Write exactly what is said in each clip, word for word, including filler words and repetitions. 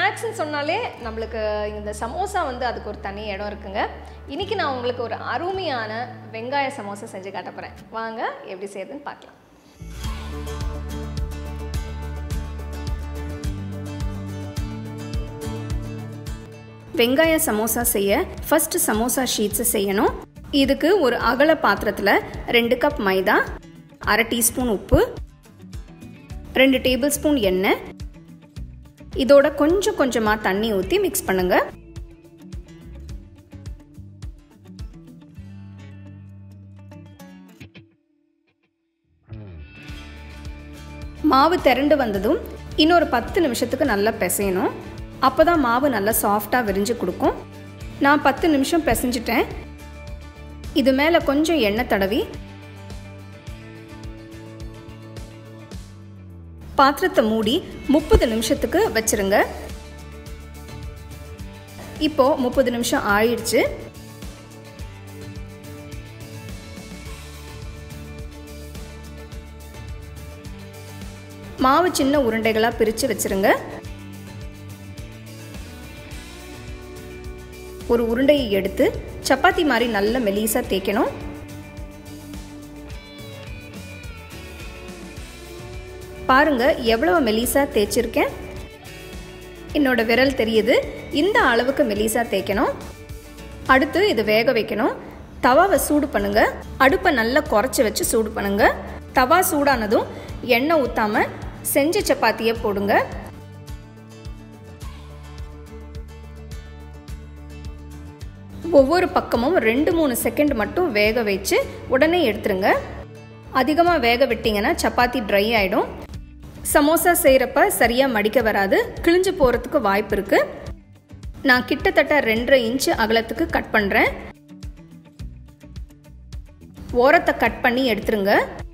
ஸ்நாக்ஸ்னு சொன்னாலே நம்மளுக்கு இந்த சமோசா வந்து அதுக்கு ஒரு தனி இடம் இருக்குங்க. இன்றைக்கி நான் உங்களுக்கு ஒரு அருமையான வெங்காய சமோசா செஞ்சு காட்ட போகிறேன். வாங்க எப்படி செய்யறதுன்னு பார்க்கலாம். வெங்காய சமோசா செய்ய ஃபர்ஸ்ட் சமோசா ஷீட்ஸை செய்யணும். இதுக்கு ஒரு அகல பாத்திரத்தில் ரெண்டு கப் மைதா, அரை டீஸ்பூன் உப்பு, ரெண்டு டேபிள் ஸ்பூன் எண்ணெய், இதோட கொஞ்சம் கொஞ்சமாக தண்ணி ஊற்றி மிக்ஸ் பண்ணுங்க. மாவு திரண்டு வந்ததும் இன்னொரு பத்து நிமிஷத்துக்கு நல்லா பிசையணும். அப்போ தான் மாவு நல்லா சாஃப்டாக விரிஞ்சு கொடுக்கும். நான் பத்து நிமிஷம் பிசைஞ்சிட்டேன். இது மேலே கொஞ்சம் எண்ணெய் தடவி பாத்திரத்தை மூடி முப்பது நிமிஷத்துக்கு வச்சிருங்க. இப்போ முப்பது நிமிஷம் ஆயிடுச்சு. மாவு சின்ன உருண்டைகளாக பிரித்து வச்சிருங்க. ஒரு உருண்டையை எடுத்து சப்பாத்தி மாதிரி நல்ல மெலிசா தேய்க்கணும். பாருங்க எவ்வளவு மெலிசா தேய்ச்சிருக்கேன். என்னோட விரல் தெரியுது. இந்த அளவுக்கு மெலிசா தேய்க்கணும். அடுத்து இது வேக வைக்கணும். தவாவை சூடு பண்ணுங்க. அடுப்பை நல்லா குறைச்சி வச்சு சூடு பண்ணுங்க. தவா சூடானதும் எண்ணெய் ஊற்றாம செஞ்ச சப்பாத்தியை போடுங்க. ஒவ்வொரு பக்கமும் ரெண்டு மூணு செகண்ட் மட்டும் வேக வச்சு உடனே எடுத்துருங்க. அதிகமாக வேக விட்டிங்கன்னா சப்பாத்தி ட்ரை ஆகிடும். சமோசா செய்கிறப்ப சரியாக மடிக்க வராது, கிழிஞ்சு போகிறதுக்கு வாய்ப்பு இருக்குது. நான் கிட்டத்தட்ட ரெண்டரை இன்ச்சு அகலத்துக்கு கட் பண்ணுறேன். ஓரத்தை கட் பண்ணி எடுத்துருங்க.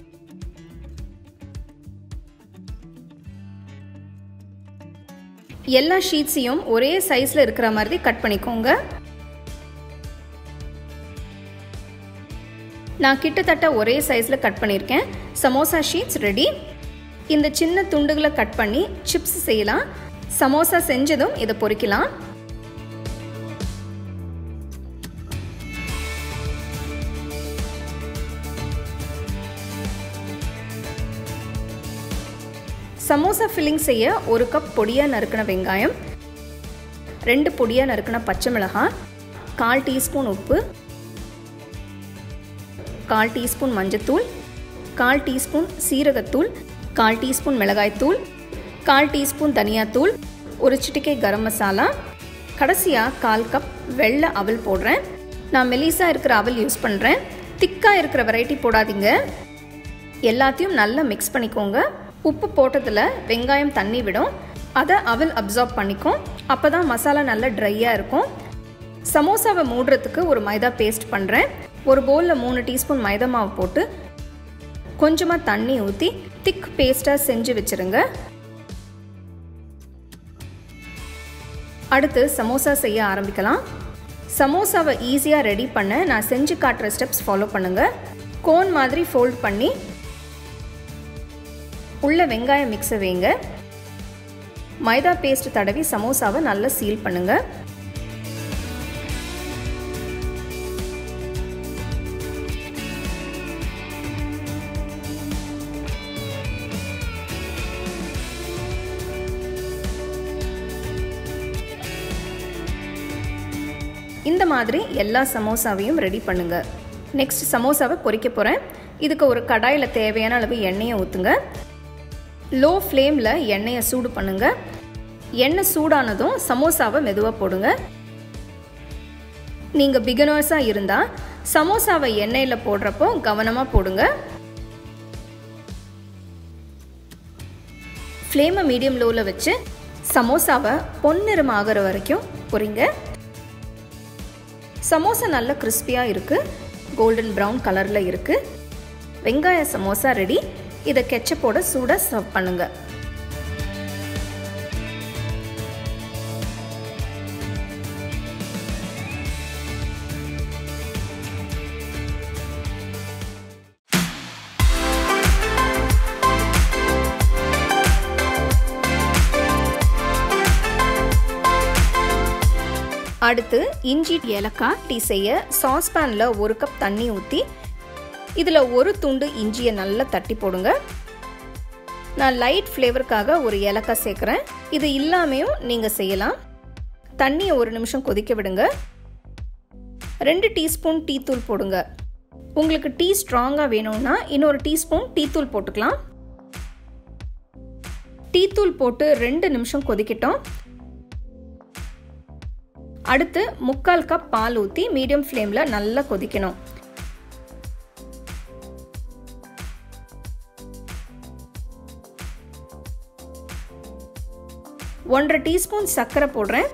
எல்லா ஷீட்ஸையும் ஒரே சைஸில் இருக்கிற மாதிரி கட் பண்ணிக்கோங்க. நான் கிட்டத்தட்ட ஒரே சைஸில் கட் பண்ணியிருக்கேன். Samosa sheets ready. இந்த சின்ன துண்டுகளை கட் பண்ணி சிப்ஸ் செய்யலாம். சமோசா செஞ்சதும் இதை பொரிக்கலாம். சமோசா ஃபில்லிங் செய்ய ஒரு கப் பொடியாக நறுக்கின வெங்காயம், ரெண்டு பொடியாக நறுக்கின பச்சை மிளகாய், கால் டீஸ்பூன் உப்பு, கால் டீஸ்பூன் மஞ்சத்தூள், கால் டீஸ்பூன் சீரகத்தூள், கால் டீஸ்பூன் மிளகாய்த்தூள், கால் டீஸ்பூன் தனியாத்தூள், ஒரு சிட்டிகை கரம் மசாலா, கடைசியாக கால் கப் வெள்ளை அவல் போடுறேன். நான் மெலிசாக இருக்கிற அவல் யூஸ் பண்ணுறேன். திக்காக இருக்கிற வெரைட்டி போடாதீங்க. எல்லாத்தையும் நல்லா மிக்ஸ் பண்ணிக்கோங்க. உப்பு போட்டதில் வெங்காயம் தண்ணி விடும். அதை அவல் அப்சார்ப் பண்ணிக்கும். அப்போ தான் மசாலா நல்லா ட்ரையாக இருக்கும். சமோசாவை மூடுறதுக்கு ஒரு மைதா பேஸ்ட் பண்ணுறேன். ஒரு பவுலில் மூணு டீஸ்பூன் மைதா மாவு போட்டு கொஞ்சமாக தண்ணி ஊற்றி திக் பேஸ்ட்டாக செஞ்சு வச்சுருங்க. அடுத்து சமோசா செய்ய ஆரம்பிக்கலாம். சமோசாவை ஈஸியாக ரெடி பண்ண நான் செஞ்சு காட்டுற ஸ்டெப்ஸ் ஃபாலோ பண்ணுங்கள். கோன் மாதிரி ஃபோல்ட் பண்ணி உள்ள வெங்காய மிக்ஸை வைங்க. மைதா பேஸ்ட் தடவி சமோசாவை நல்லா சீல் பண்ணுங்கள். இந்த மாதிரி எல்லா சமோசாவையும் ரெடி பண்ணுங்க. நெக்ஸ்ட் சமோசாவை பொரிக்க போகிறேன். இதுக்கு ஒரு கடாயில் தேவையான அளவு எண்ணெயை ஊற்றுங்க. லோ ஃப்ளேமில் எண்ணெயை சூடு பண்ணுங்க. எண்ணெய் சூடானதும் சமோசாவை மெதுவாக போடுங்க. நீங்கள் பிகினர்ஸாக இருந்தால் சமோசாவை எண்ணெயில் போடுறப்போ கவனமாக போடுங்க. ஃப்ளேமை மீடியம் லோவில் வச்சு சமோசாவை பொன்னிறம் ஆகிற வரைக்கும் பொரிங்க. சமோசா நல்ல கிறிஸ்பியாக இருக்குது. கோல்டன் ப்ரௌன் கலரில் இருக்குது. வெங்காய சமோசா ரெடி. இதை கெச்சப்போட சூடாக சர்வ் பண்ணுங்கள். அடுத்து இஞ்சி ஏலக்காய் டீ செய்ய சாஸ்பேனில் ஒரு கப் தண்ணி ஊற்றி இதில் ஒரு துண்டு இஞ்சியை நல்லா தட்டி போடுங்க. நான் லைட் ஃப்ளேவருக்காக ஒரு ஏலக்காய் சேர்க்குறேன். இது இல்லாமையும் நீங்கள் செய்யலாம். தண்ணியை ஒரு நிமிஷம் கொதிக்க விடுங்க. ரெண்டு டீஸ்பூன் டீ தூள் போடுங்க. உங்களுக்கு டீ ஸ்ட்ராங்காக வேணும்னா இன்னொரு டீஸ்பூன் டீ தூள் போட்டுக்கலாம். டீ தூள் போட்டு ரெண்டு நிமிஷம் கொதிக்கட்டும். அடுத்து முக்கால் கப் பால் ஊற்றி மீடியம் ஃப்ளேமில் நல்லா கொதிக்கணும். ஒன்றரை டீஸ்பூன் சர்க்கரை போடுறேன்.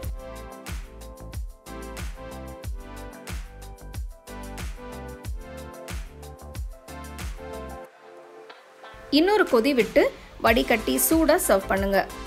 இன்னொரு கொதி விட்டு வடிகட்டி சூடாக சர்வ் பண்ணுங்க.